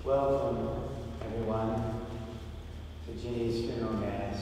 Welcome, everyone, to Ginny's funeral mass.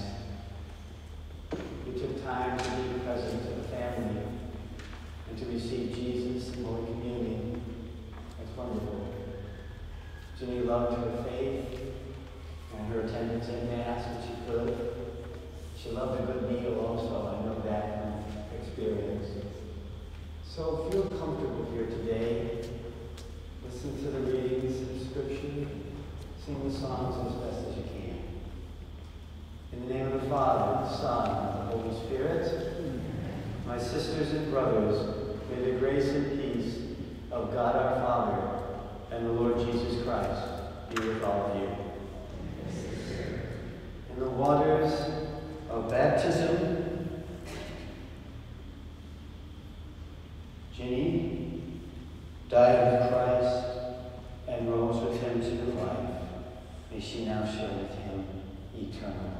We took time to be present to the family and to receive Jesus in Holy Communion. That's wonderful. Ginny loved her faith and her attendance in mass when she could. She loved a good meal also. I know that from experience. So feel comfortable here today. Listen to the readings of Scripture. Sing the songs as best as you can. In the name of the Father, the Son, and the Holy Spirit, my sisters and brothers, may the grace and peace of God our Father and the Lord Jesus Christ be with all of you. In the waters of baptism, Ginny died with Christ and rose with him to new life. May she now share with him eternal glory.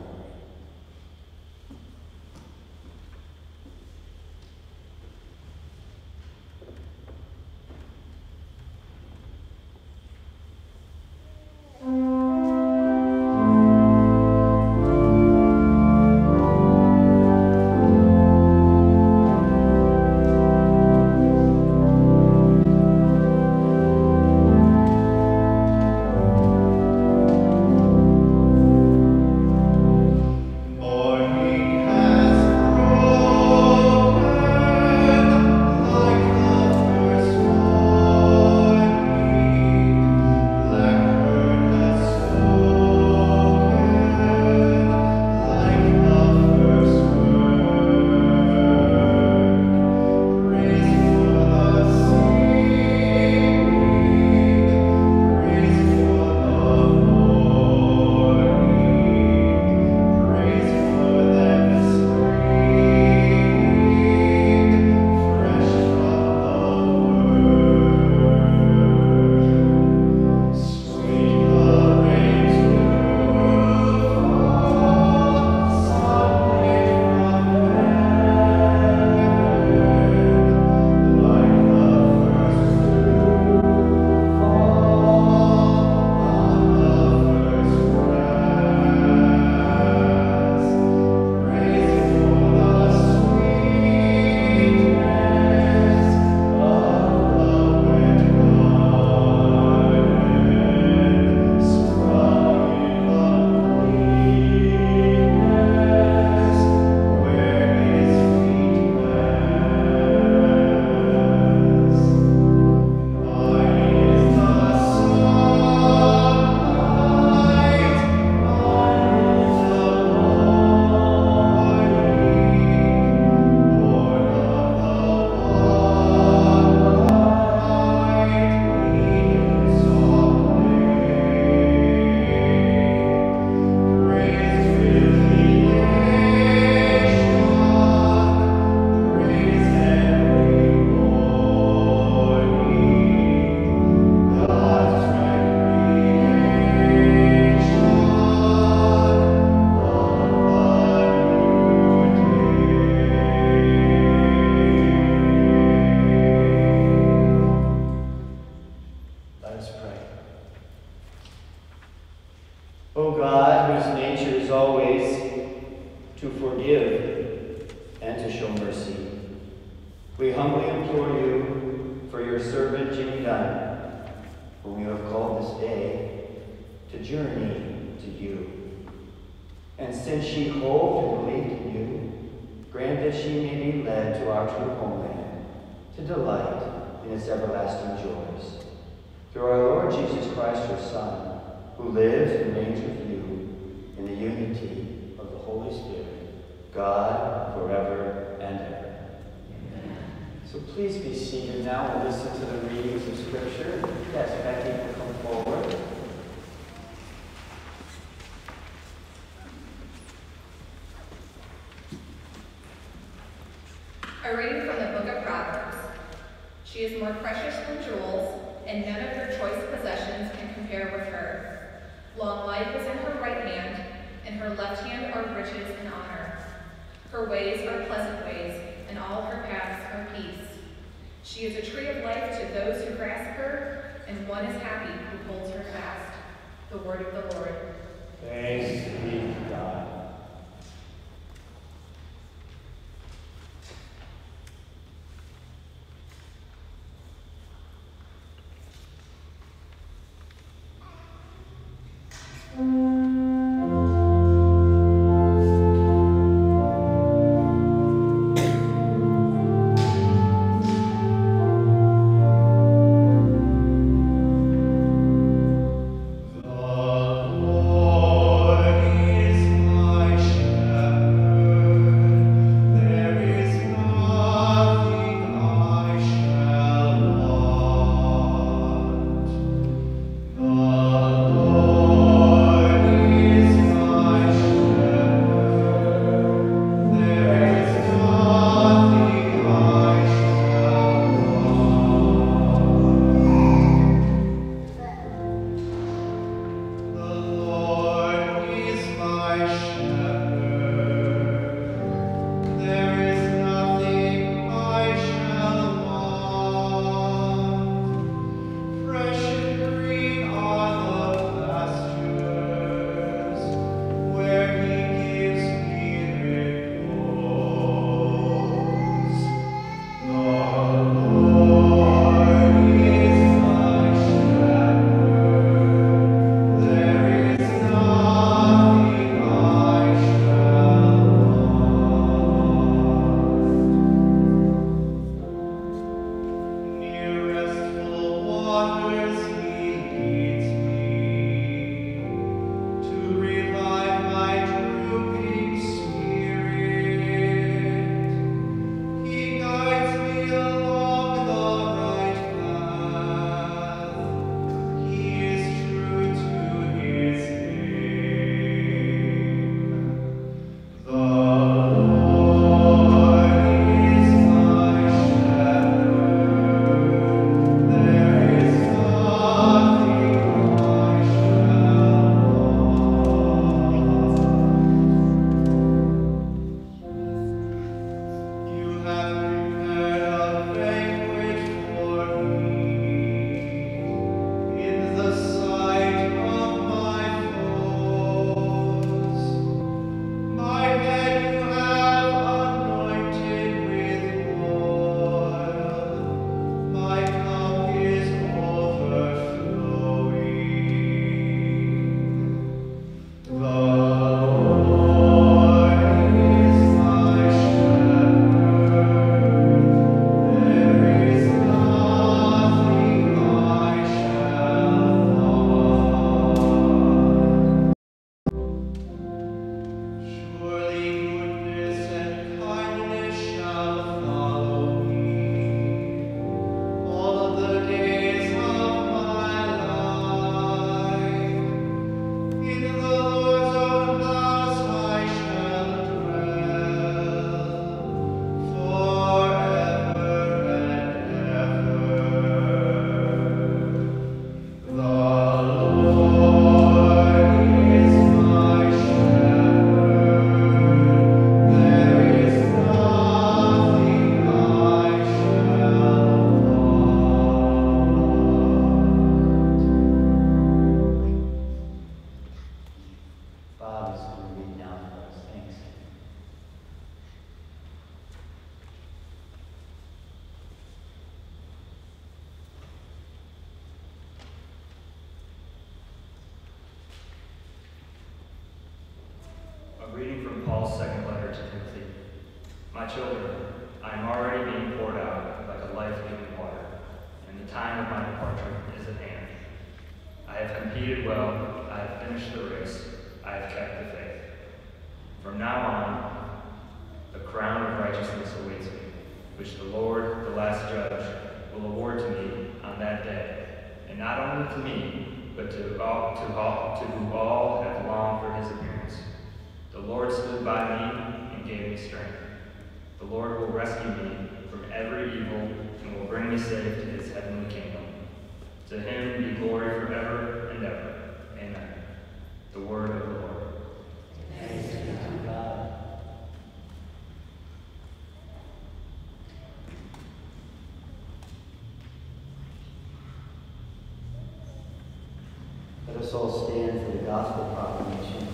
We humbly implore you for your servant Dunn, whom you have called this day to journey to you. And since she hoped and believed in you, grant that she may be led to our true homeland, to delight in its everlasting joys. Through our Lord Jesus Christ, your Son, who lives and reigns with you in the unity of the Holy Spirit, God, forever and ever. So please be seated now and listen to the readings of Scripture. Yes, Becky will come forward. A reading from the book of Proverbs. She is more precious than jewels, and none of your choice possessions can compare with her. Long life is in her right hand, and her left hand are riches and honor. Her ways are pleasant ways, and all her paths are peace. She is a tree of life to those who grasp her, and one is happy who holds her fast. The word of the Lord. Thanks be to God. A reading from Paul's second letter to Timothy. My children, I am already being poured out like a life-giving water, and the time of my departure is at hand. I have competed well, I have finished the race, I have kept the faith. From now on, the crown of righteousness awaits me, which the Lord, the last judge, will award to me on that day, and not only to me, but to who all have longed for his appearance. The Lord stood by me and gave me strength. The Lord will rescue me from every evil and will bring me safe to his heavenly kingdom. To him be glory forever and ever. Amen. The word of the Lord. Thanks be to God. us all stand for the gospel proclamation.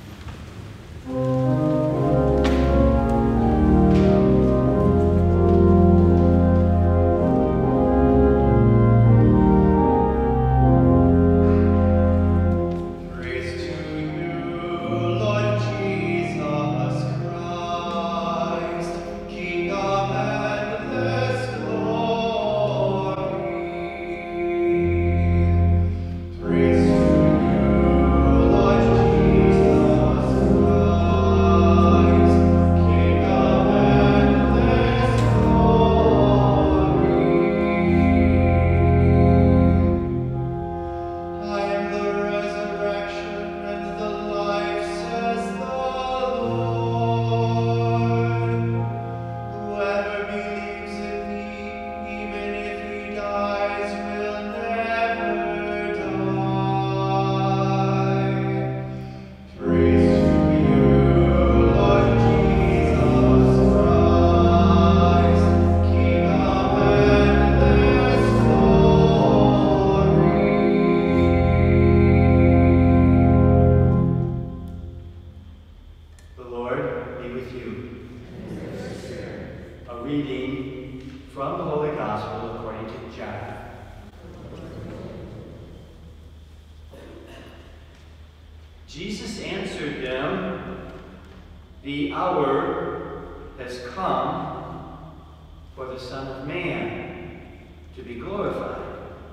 Jesus answered them, "The hour has come for the Son of Man to be glorified.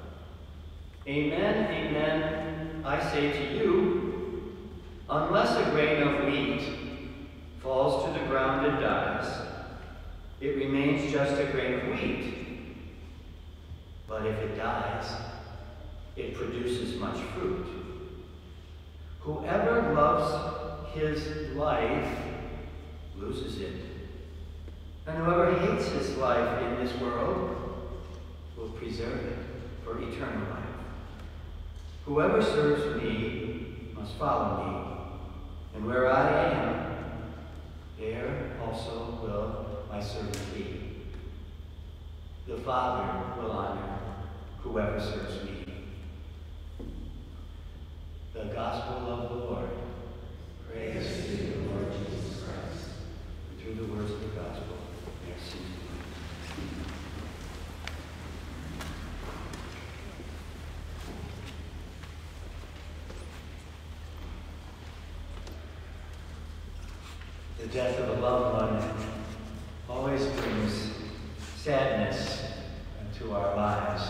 Amen, amen, I say to you, unless a grain of wheat falls to the ground and dies, it remains just a grain of wheat. But if it dies, it produces much fruit. Whoever loves his life loses it. And whoever hates his life in this world will preserve it for eternal life. Whoever serves me must follow me. And where I am, there also will my servant be. The Father will honor whoever serves me." The Gospel of the Lord. Praise to you, Lord Jesus Christ. And through the words of the Gospel, merci. The death of a loved one always brings sadness into our lives.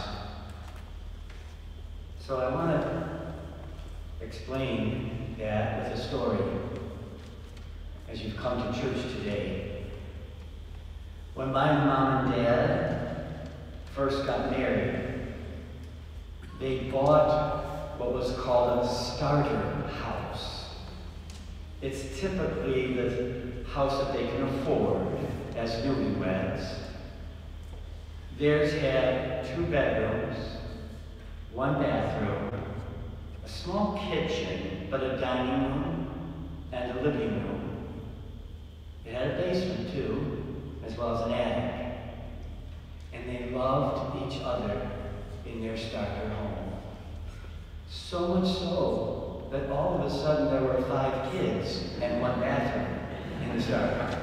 So I want to explain that with a story as you've come to church today. When my mom and dad first got married, they bought what was called a starter house. It's typically the house that they can afford as newlyweds. Theirs had 2 bedrooms, 1 bathroom, a small kitchen, but a dining room and a living room. It had a basement too, as well as an attic. And they loved each other in their starter home. So much so that all of a sudden there were 5 kids and 1 bathroom in the starter house.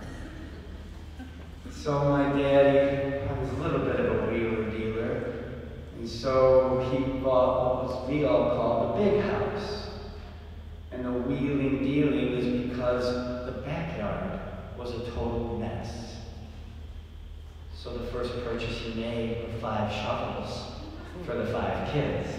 So my daddy was a little bit of a wheeler dealer. And so he bought what we all call the big house. And the wheeling dealing is because the backyard was a total mess. So the first purchase he made were 5 shovels for the 5 kids.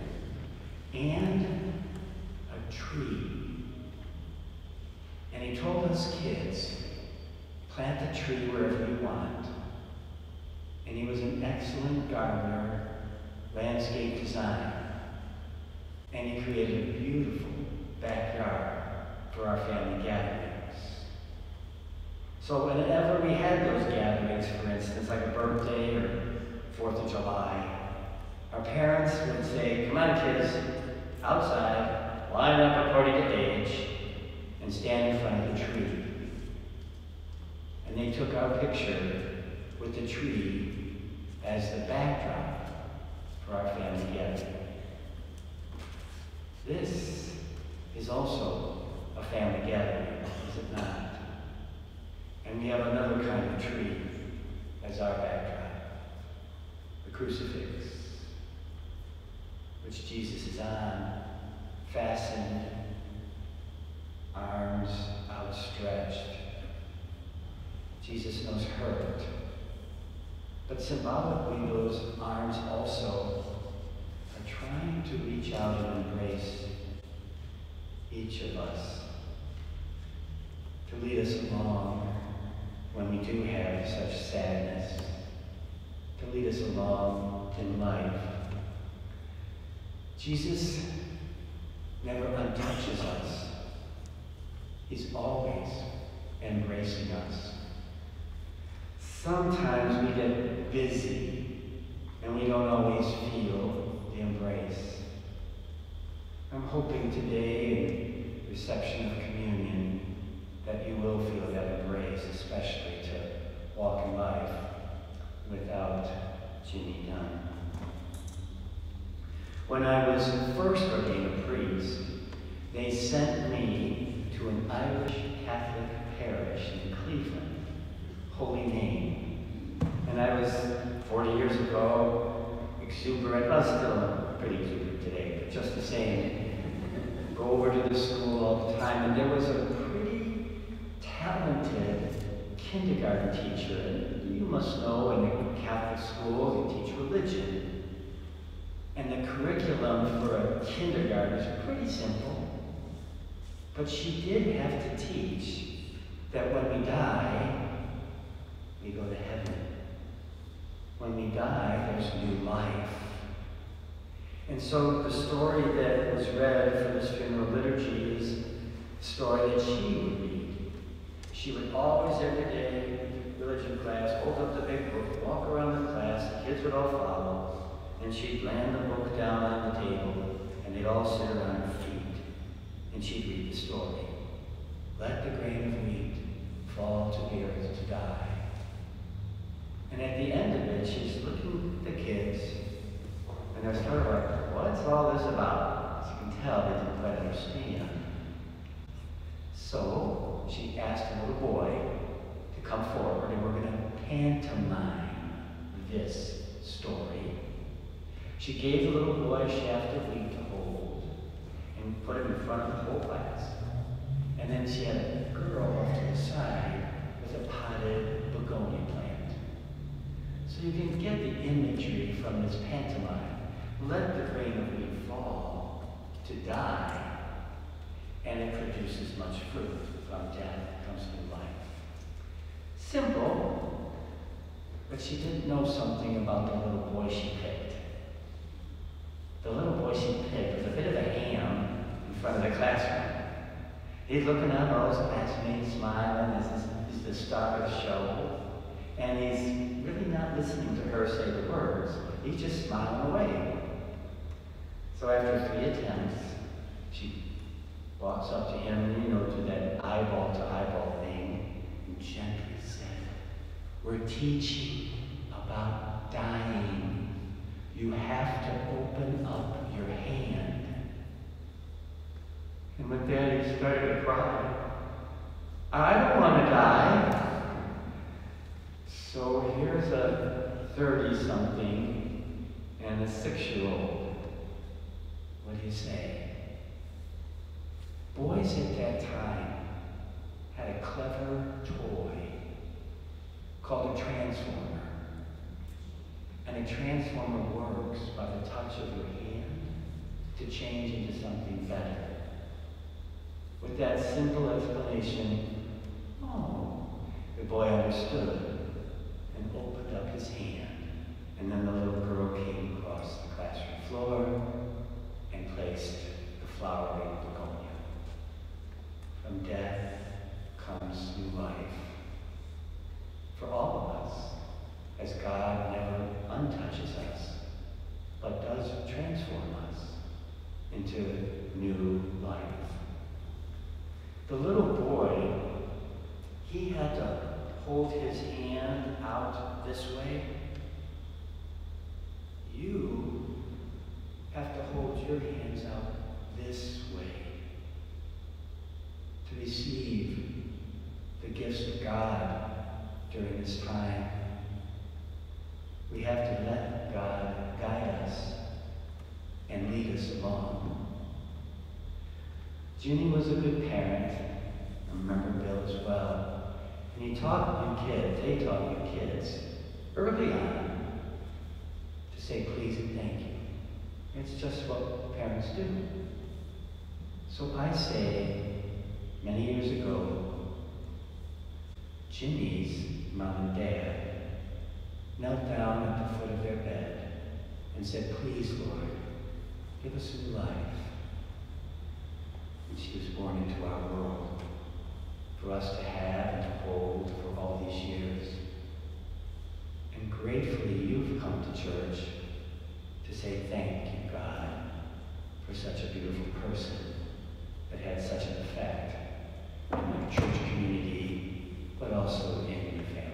And a tree. And he told us kids, plant the tree wherever you want. And he was an excellent gardener, landscape design, and he created a beautiful backyard for our family gatherings. So whenever we had those gatherings, for instance, like a birthday or 4th of July, our parents would say, "Come on kids, outside, line up according to age, and stand in front of the tree." And they took our picture with the tree as the backdrop for our family gathering. This is also a family gathering, is it not? And we have another kind of tree as our backdrop, the crucifix, which Jesus is on, fastened, arms outstretched. Jesus knows hurt, but symbolically those arms also are trying to reach out and embrace each of us, to lead us along when we do have such sadness, to lead us along in life. Jesus never untouches us. He's always embracing us. Sometimes we get busy and we don't always feel the embrace. I'm hoping today in reception of communion that you will feel that embrace, especially to walk in life without Ginny Dunn. When I was first ordained a priest, they sent me to an Irish Catholic parish in Coughlin, Holy Name. And I was 40 years ago, exuberant, well, still pretty exuberant today, but just the same. Go over to the school all the time, and there was a pretty talented kindergarten teacher. And you must know in the Catholic school, they teach religion. And the curriculum for a kindergarten is pretty simple. But she did have to teach that when we die, we go to heaven. When we die, there's new life. And so the story that was read for this funeral liturgy is the story that she would read. She would always, every day, in religion class, hold up the big book, walk around the class, the kids would all follow, and she'd land the book down on the table, and they'd all sit around her feet, and she'd read the story. Let the grain of wheat fall to the earth to die. And at the end of it, she's looking at the kids, and they're sort of like, what's all this about? As you can tell, they didn't quite understand. So she asked a little boy to come forward, and we're going to pantomime this story. She gave the little boy a shaft of wheat to hold and put it in front of the whole class. And then she had a girl off to the side with a potted begonia plant. So you can get the imagery from this pantomime. Let the grain of wheat fall to die, and it produces much fruit. From death comes new life. Simple, but she didn't know something about the little boy she picked. The little boy she picked was a bit of a ham in front of the classroom. He's looking at all his classmates, smiling. He's the star of the show. And he's really not listening to her say the words. He's just smiling away. So after 3 attempts, she walks up to him, and to that eyeball-to-eyeball thing, and gently said, "We're teaching about dying. You have to open up your hand." And with that, he started to cry. I don't want to die. So here's a 30-something and a 6-year-old. What do you say? Boys at that time had a clever toy called a transformer. And a transformer works by the touch of your hand to change into something better. With that simple explanation, the boy understood and opened up his hand. And then the little girl came across the classroom floor and placed the flowering begonia. From death comes new life. For all of us, as God never untouches us, but does transform us into new life. The little boy, he had to hold his hand out this way. You have to hold your hands out this this way, to receive the gifts of God during this time. We have to let God guide us and lead us along. Ginny was a good parent. I remember Bill as well. And they taught you kids early on to say please and thank you. It's just what parents do. So I say, many years ago, Ginny's mom and dad knelt down at the foot of their bed and said, please, Lord, give us a new life. And she was born into our world for us to have and to hold for all these years. And gratefully, you've come to church to say thank you, God, for such a beautiful person that had such an effect in your church community, but also in your families.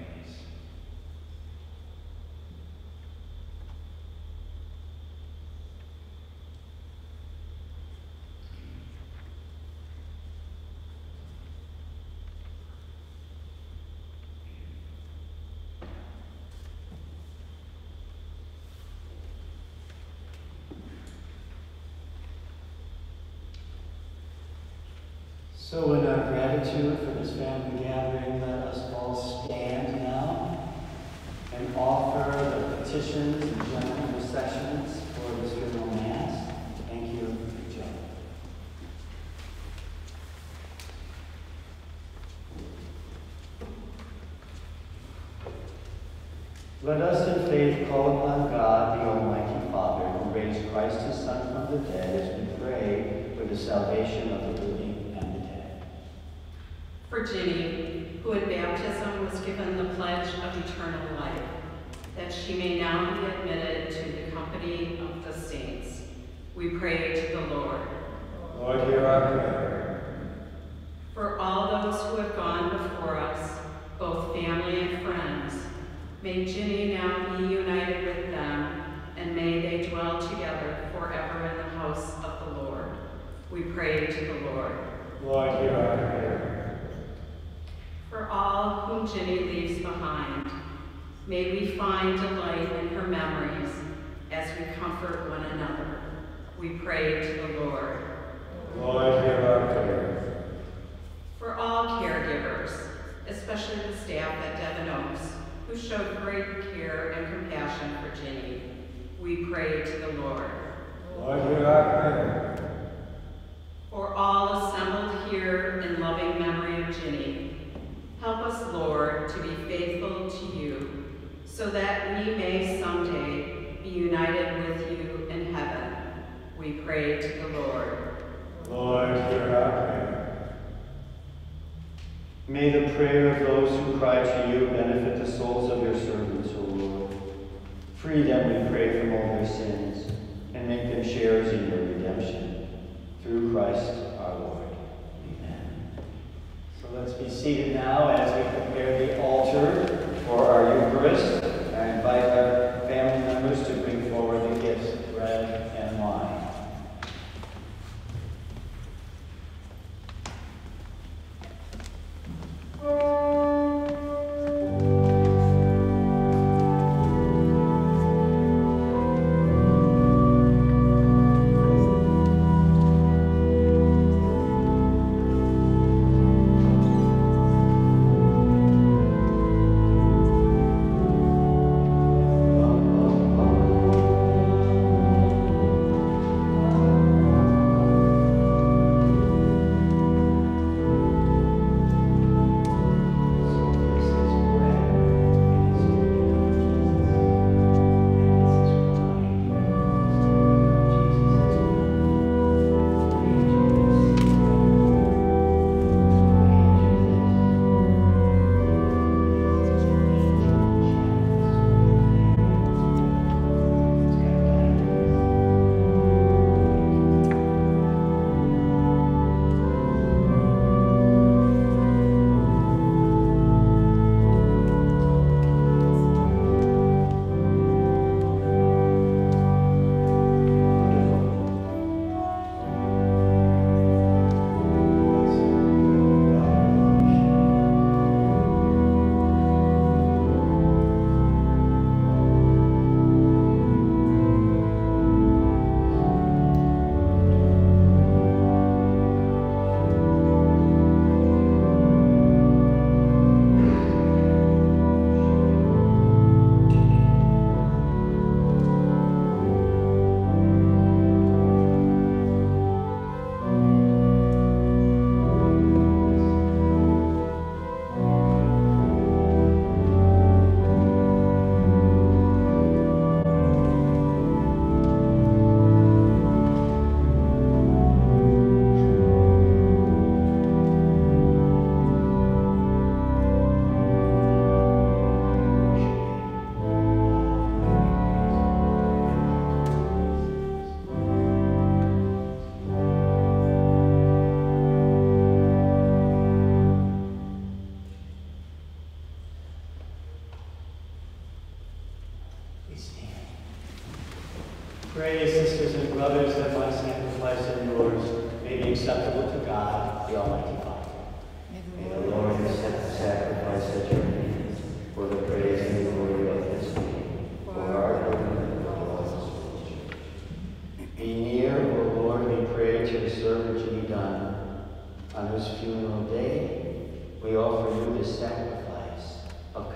So in our gratitude for this family gathering, let us all stand now and offer the petitions and general intercessions for this funeral mass. Thank you, Joe. Let us in faith call upon God, the Almighty Father, who raised Christ his Son from the dead, as we pray for the salvation of the living. For Ginny, who in baptism was given the pledge of eternal life, that she may now be admitted to the company of the saints, we pray to the Lord. Lord, hear our prayer. For all those who have gone before us, both family and friends, may Ginny now be united with them, and may they dwell together forever in the house of the Lord. We pray to the Lord. Lord, hear our prayer. For all whom Ginny leaves behind, may we find delight in her memories as we comfort one another. We pray to the Lord. Lord, hear our prayer. For all caregivers, especially the staff at Devon Oaks, who showed great care and compassion for Ginny, we pray to the Lord. Lord, hear our prayer. For all assembled here in loving memory of Ginny, help us, Lord, to be faithful to you, so that we may someday be united with you in heaven. We pray to the Lord. Lord, hear our prayer. May the prayer of those who cry to you benefit the souls of your servants, O Lord. Free them, we pray, from all their sins, and make them sharers in your redemption. Through Christ our Lord. So let's be seated now as we prepare the altar for our Eucharist. I invite our family members to bring forward the gifts, bread and wine.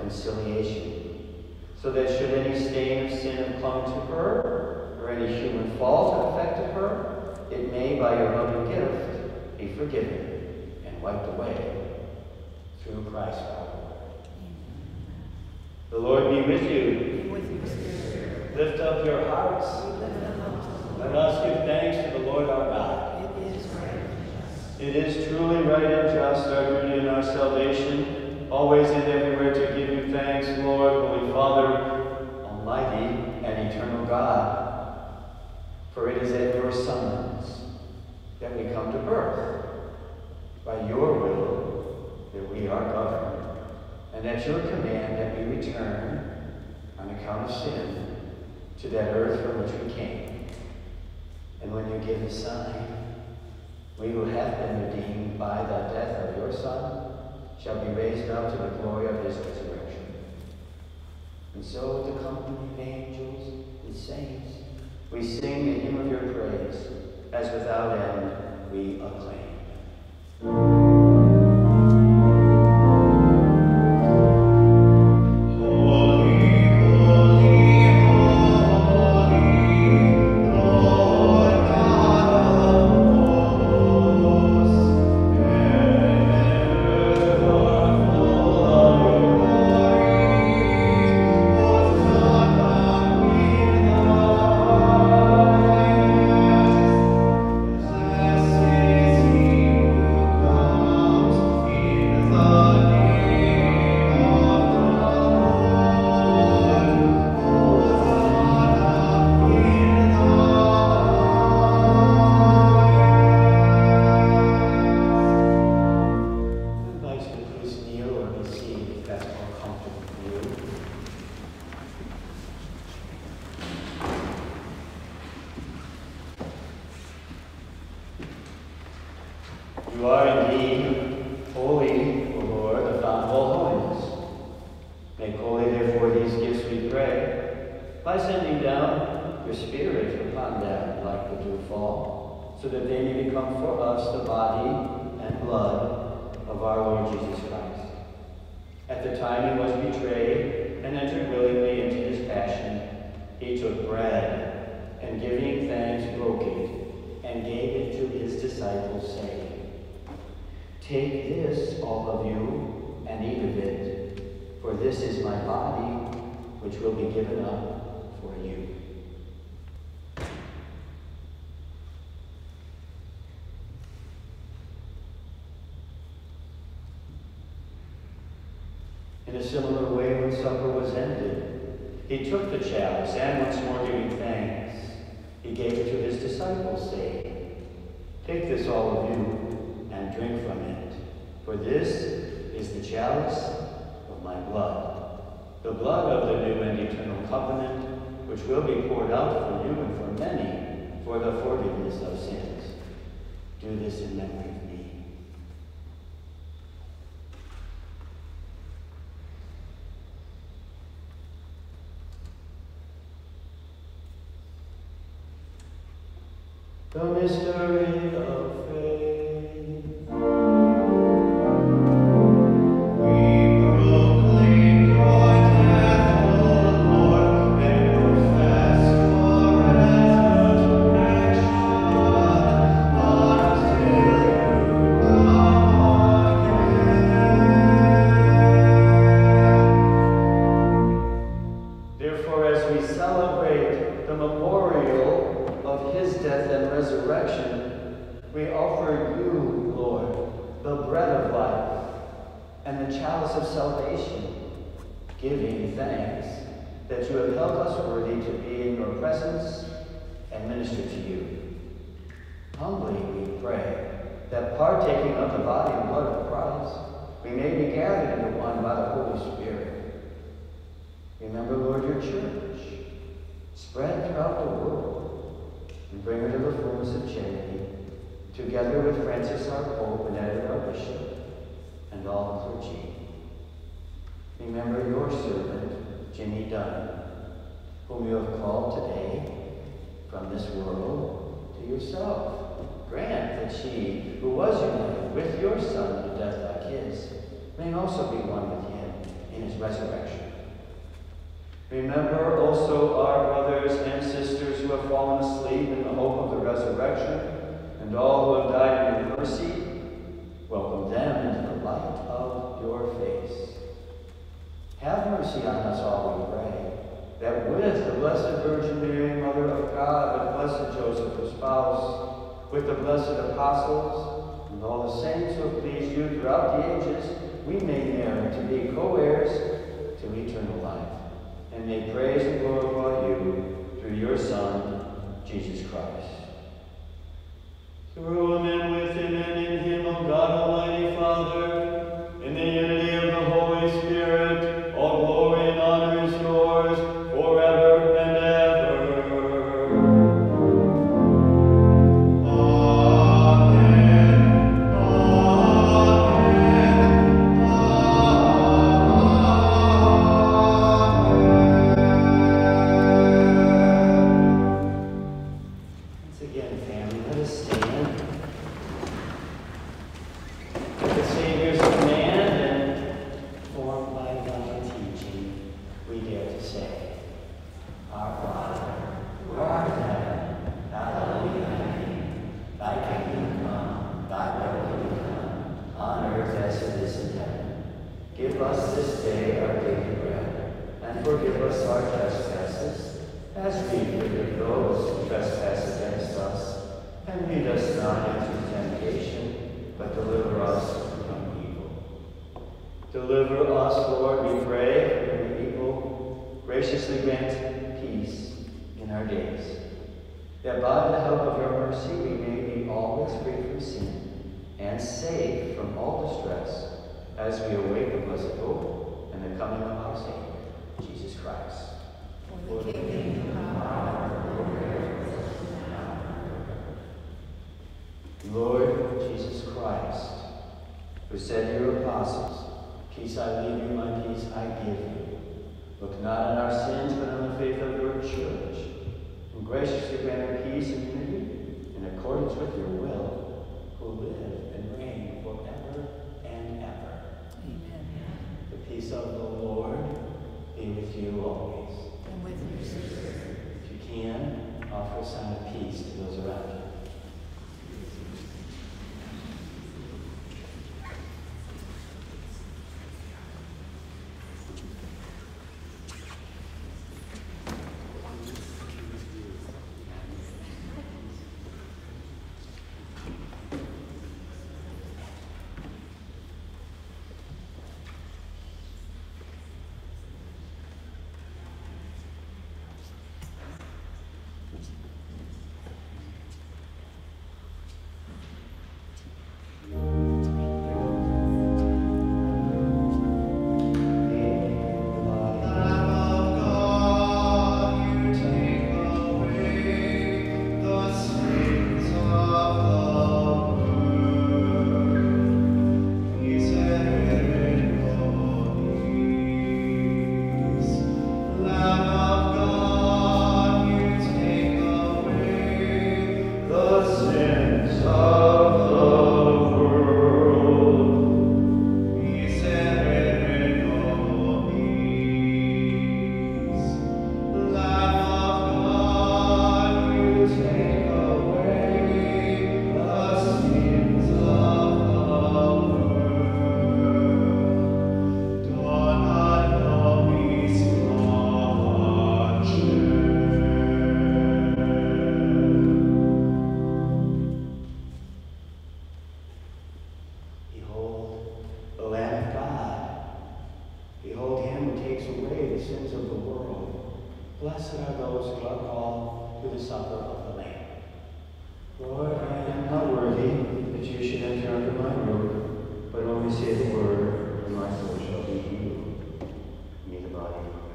reconciliation, so that should any stain of sin have clung to her, or any human fault have affected her, it may, by your loving gift, be forgiven and wiped away through Christ our Lord. The Lord be with you. Lift up your hearts. Let us give thanks to the Lord our God. It is truly right and just, our duty and our salvation, always and everywhere to give you thanks, Lord, Holy Father, Almighty and eternal God. For it is at your summons that we come to birth. By your will that we are governed, and at your command that we return, on account of sin, to that earth from which we came. And when you give the sign, we who have been redeemed by the death of your Son shall be raised up to the glory of his resurrection. And so with the company of angels and saints, we sing the hymn of your praise, as without end we acclaim. You are indeed holy, O Lord, the fount of all holiness. Make holy, therefore, these gifts, we pray, by sending down your Spirit upon them like the dewfall, so that they may become for us the body and blood of our Lord Jesus Christ. At the time he was betrayed and entered willingly into his passion, he took bread, and giving thanks, broke it, and gave it to his disciples, saying, "Take this, all of you, and eat of it, for this is my body, which will be given up for you." In a similar way, when supper was ended, he took the chalice, and once more giving thanks, he gave it to his disciples, saying, "Take this, all of you, and drink from it, for this is the chalice of my blood, the blood of the new and eternal covenant, which will be poured out for you and for many for the forgiveness of sins. Do this in memory of me." The mystery of faith. We proclaim your death, O Lord, and profess your resurrection until you come again. Therefore, as we celebrate the memorial of his death and resurrection, we offer you, Lord, the bread of life and the chalice of salvation, giving thanks that you have held us worthy to be in your presence and minister to you. Humbly we pray that, partaking of the body and blood of Christ, we may be gathered into one by the Holy Spirit. Remember, Lord, your church, spread throughout the world, and bring her to the fullness of charity, together with Francis our Pope and Edward our Bishop, and all the clergy. Remember your servant, Jimmy Dunn, whom you have called today from this world to yourself. Grant that she, who was united with your Son to death like his, may also be one with him in his resurrection. Remember also our brothers and sisters who have fallen asleep in the hope of the resurrection, and all who have died in your mercy. Welcome them into the light of your face. Have mercy on us all, we pray, that with the Blessed Virgin Mary, Mother of God, and blessed Joseph, her spouse, with the blessed apostles, and all the saints who have pleased you throughout the ages, we may merit to be co-heirs to eternal life, and may praise and glorify you through your Son, Jesus Christ. Through him and with him and in him, O God Almighty Father, in the unity of the Holy Spirit, all glory and honor is yours forever and ever. Amen. Once again, family, let us stand. At the Savior's command and formed by divine teaching, we dare to say, Our Father, who art in heaven, hallowed be thy name. Thy kingdom come, thy will be done, on earth as it is in heaven. Give us this day our daily bread, and forgive us our trespasses, as we forgive those who trespass against us. And lead us not into temptation, but deliver us from evil. Deliver us, Lord, we pray, from evil. Graciously grant peace in our days, that by the help of your mercy we may be always free from sin and safe from all distress, as we await the blessed hope and the coming of our Savior, Jesus Christ. For the kingdom, power, and glory, Lord Jesus Christ, who said to your apostles, Peace I leave you, my peace I give you. Look not on our sins, but on the faith of your church, and graciously grant her peace and unity in accordance with your will, who live and reign forever and ever. Amen. The peace of the Lord be with you always. And with your spirit. If you can, offer a sign of peace to those around you. Blessed are those who are called to the supper of the Lamb. Lord, I am not worthy that you should enter under my roof, but only say the word, and my soul shall be healed. May the body of Christ.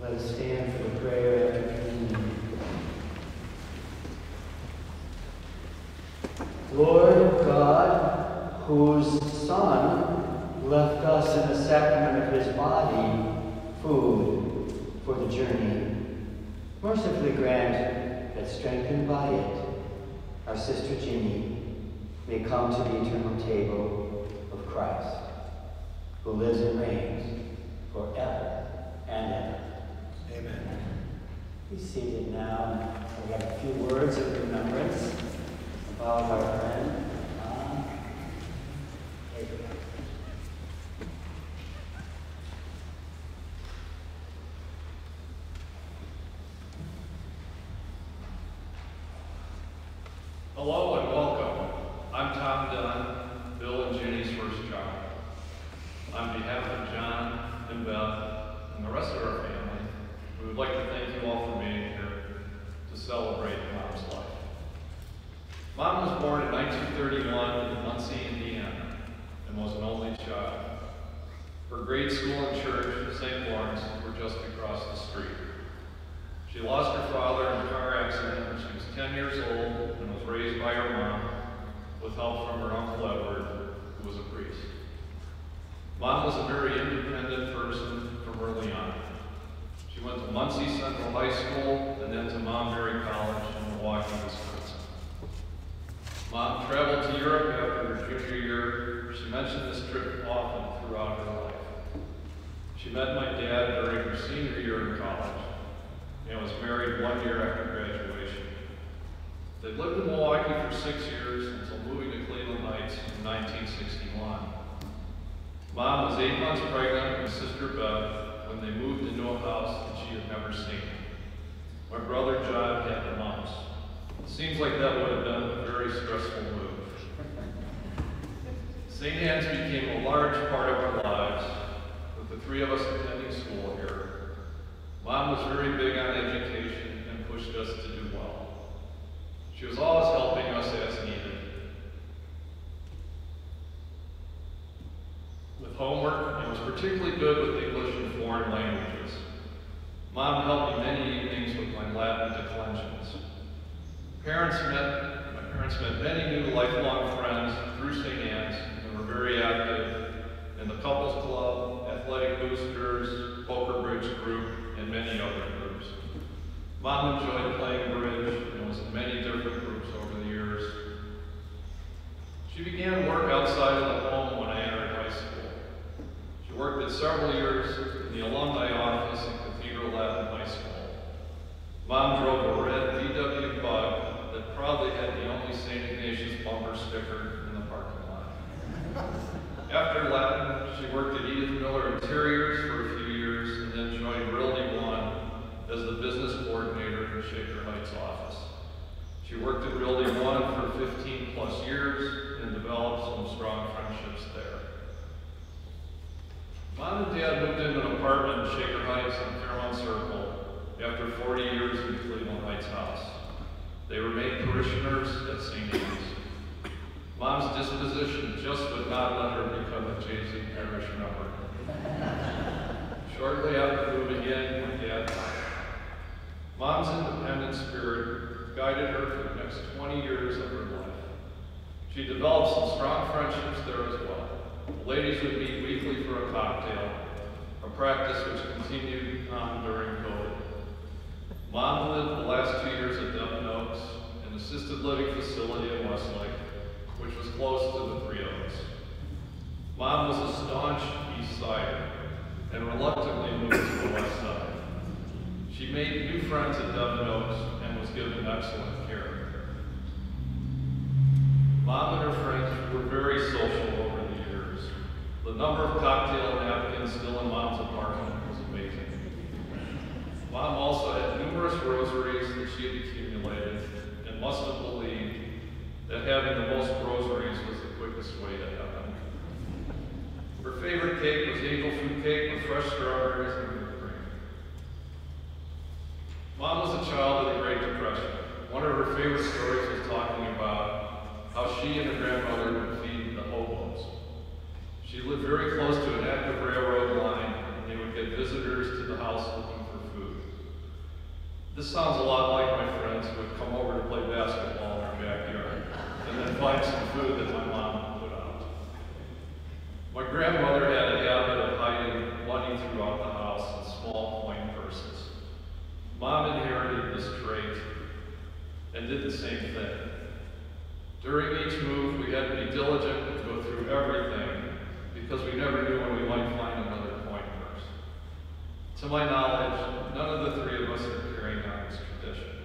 Let us stand for the prayer after communion. Lord God, whose Son left us in the sacrament of his body, food for the journey, mercifully grant that, strengthened by it, our sister Ginny may come to the eternal table of Christ, who lives and reigns forever and ever. Amen. Be seated now. We have a few words of remembrance about our friend. Hello and welcome. I'm Tom Dunn, Bill and Jenny's first child. On behalf of John and Beth and the rest of our family, we would like to thank you all for being here to celebrate Mom's life. Mom was born in 1931 in Muncie, Indiana, and was an only child. Her grade school and church, St. Lawrence, were just across the street. She lost her father in a car accident when she was 10 years old and was raised by her mom with help from her Uncle Edward, who was a priest. Mom was a very independent person from early on. She went to Muncie Central High School and then to Mahon-Murphy College in Milwaukee, Wisconsin. Mom traveled to Europe after her junior year. She mentioned this trip often throughout her life. She met my dad during her senior year in college and was married 1 year after graduation. They lived in Milwaukee for 6 years until moving to Cleveland Heights in 1961. Mom was 8 months pregnant with sister Beth when they moved into a house that she had never seen. My brother John had the mumps. It seems like that would have been a very stressful move. St. Anne's became a large part of our lives, with the three of us attending school here. Mom was very big on education and pushed us to do well. She was always helping us as needed. With homework, and was particularly good with English and foreign languages. Mom helped me many evenings with my Latin declensions. My parents met many new lifelong friends through St. Anne's and were very active in the couples club, athletic boosters, poker bridge group, and many other groups. Mom enjoyed playing bridge and was in many different groups over the years. She began work outside of the home when I entered high school. She worked at several years in the alumni office in Cathedral Latin High School. Mom drove a red VW Bug that probably had the only St. Ignatius bumper sticker in the parking lot. After Latin, she worked at Edith Miller Interiors for a few years and then joined Realty One as the business coordinator in Shaker Heights office. She worked at Realty One for 15 plus years and developed some strong friendships there. Mom and Dad moved into an apartment in Shaker Heights on Fairmount Circle after 40 years in Cleveland Heights house. They remained parishioners at St. Anne's. Mom's disposition just would not let her become a JC parish member. Shortly after moving in, my dad died. Mom's independent spirit guided her for the next 20 years of her life. She developed some strong friendships there as well. The ladies would meet weekly for a cocktail, a practice which continued on during COVID. Mom lived the last 2 years at Dunn, an assisted living facility in Westlake, which was close to the Three Oaks. Mom was a staunch East Sider and reluctantly moved to the West Side. She made new friends at Dunn and was given excellent care. Mom and her friends were very social over the years. The number of cocktail napkins still in Mom's apartment was amazing. Mom also had numerous rosaries that she had accumulated and must have believed that having the most rosaries was the quickest way to heaven. Her favorite cake was angel food cake with fresh strawberries and whipped cream. Mom was a child of the Great Depression. One of her favorite stories was talking about how she and her grandmother would feed the hobos. She lived very close to an active railroad line, and they would get visitors to the house looking for food. sounds a lot like my friends who would come over to play basketball in our backyard and then find some food that my mom put out. My grandmother had a habit of hiding money throughout the house in small coin purses. Mom inherited this trait and did the same thing. During each move, we had to be diligent and go through everything because we never knew when we might find another coin purse. To my knowledge, none of the three of us are carrying on this tradition.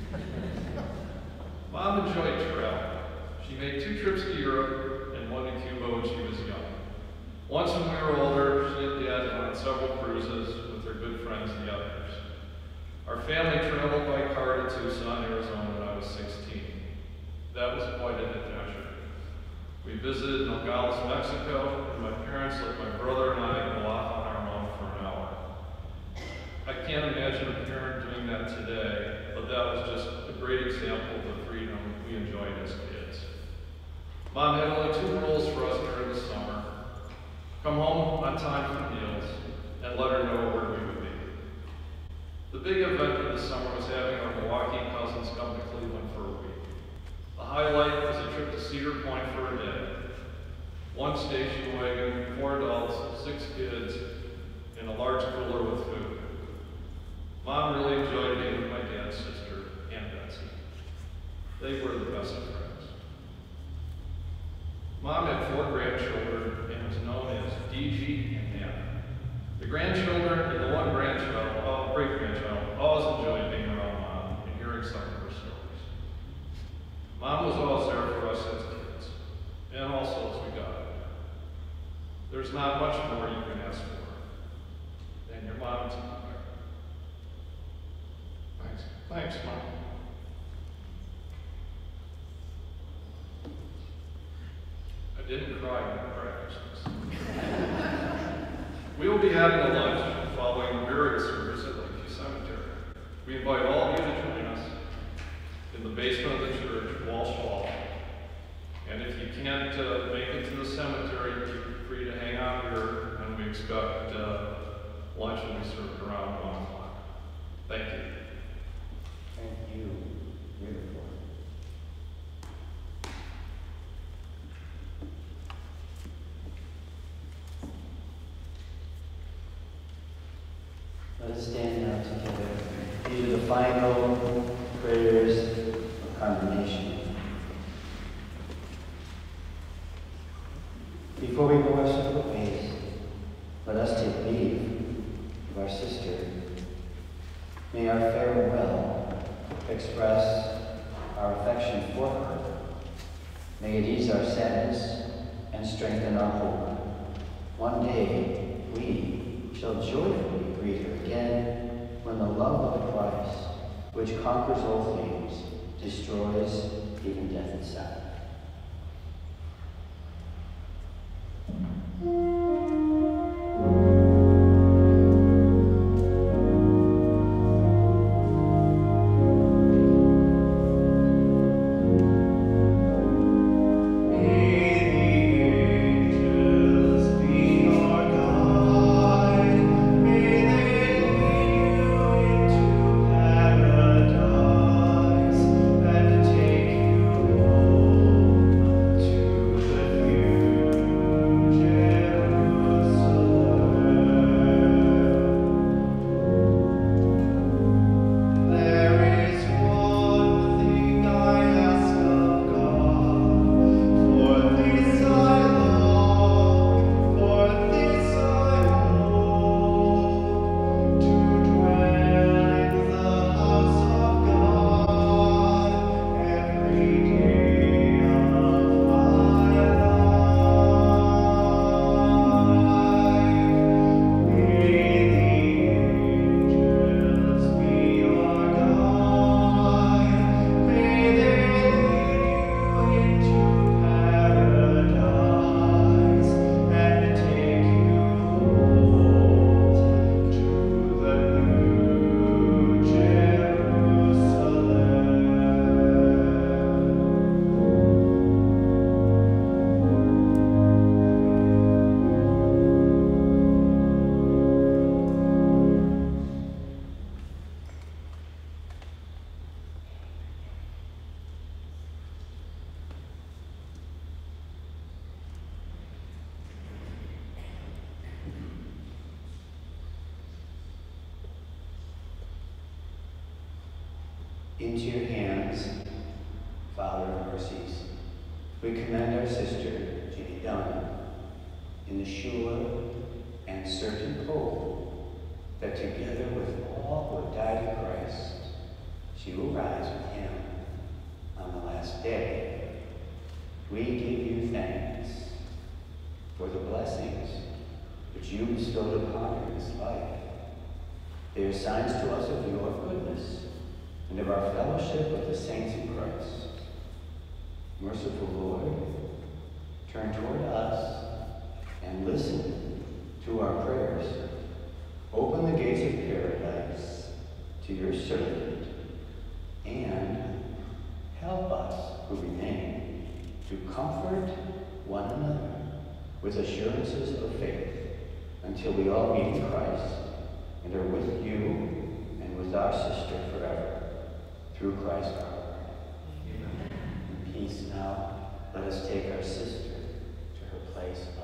Mom enjoyed travel. She made 2 trips to Europe and 1 to Cuba when she was young. Once when we were older, she and Dad went on several cruises with their good friends, the others. Our family traveled by car to Tucson, Arizona when I was 16. That was quite an adventure. We visited Nogales, Mexico, and my parents let my brother and I go off on our own for an hour. I can't imagine a parent doing that today, but that was just a great example of the freedom we enjoyed as kids. Mom had only 2 rules for us during the summer. Come home on time for meals, and let her know where we would be. The big event of the summer was having our Milwaukee cousins come to Cleveland for a week. The highlight was a trip to Cedar Point for a day. 1 station wagon, 4 adults, 6 kids, and a large cooler with food. Mom really enjoyed being with my dad's sister, Aunt Betsy. They were the best of friends. Mom had 4 grandchildren and was known as DG and Nana. The grandchildren and the 1 grandchild, great-grandchild, always enjoyed being around Mom and hearing some of her stories. Mom was always there for us as kids, and also as we got older. There's not much more you can ask for than your mom to be there. Thanks. Thanks, Mom. I didn't cry in practice. We will be having a lunch following the burial service at Lakeview Cemetery. We invite all of you to join us in the basement of the church, Walsh Hall. And if you can't make it to the cemetery, feel free to hang out here, and we expect lunch will be served around 1 o'clock. Thank you. Thank you. Beautiful. Let us stand now together. These are the final prayers of condemnation. Before we go our separate ways, let us take leave of our sister. May our farewell express our affection for her. May it ease our sadness and strengthen our hope. One day we shall joyfully greet her again when the love of Christ, which conquers all things, destroys even death itself. Paradise and take you home. Into your hands, Father of mercies, we commend our sister, Ginny Dunn, in the sure and certain hope that together with all who have died in Christ, she will rise with him on the last day. We give you thanks for the blessings which you bestowed upon her in this life. They are signs to us of your goodness and of our fellowship with the saints in Christ. Merciful Lord, turn toward us and listen to our prayers. Open the gates of paradise to your servant and help us who remain to comfort one another with assurances of faith until we all meet in Christ and are with you and with our sister forever. Through Christ our Lord. Amen. In peace now, let us take our sister to her place